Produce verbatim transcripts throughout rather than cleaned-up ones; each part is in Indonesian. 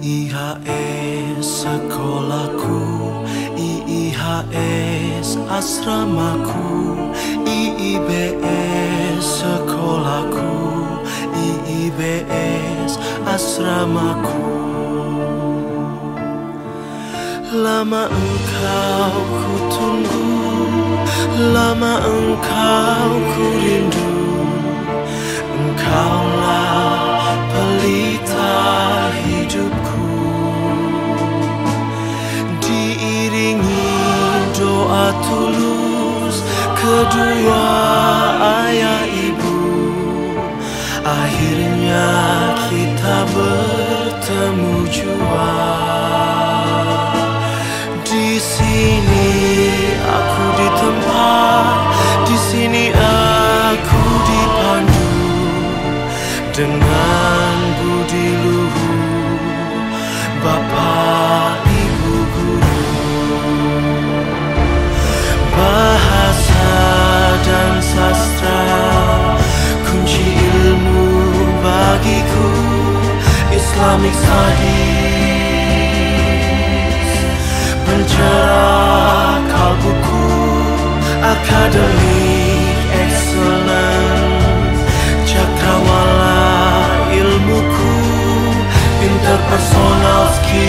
I H S sekolahku, I I H S asramaku, I I B S sekolahku, I I B S asramaku. Lama engkau ku tunggu, lama engkau ku rindu. Engkaulah pelita hidupku, diiringi doa tulus kedua ayah ibu. Akhirnya kita bertemu jua. Di sini aku ditempa, di sini aku dipandu dengan budi luhur Bapak Ibu guru. Bahasa dan sastra kunci ilmu bagiku, Islamic Studies pencerah kalbuku, Academic Excellence cakrawala ilmuku, interpersonal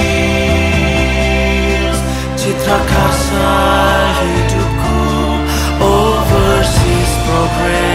skills citra karsa hidupku, overseas program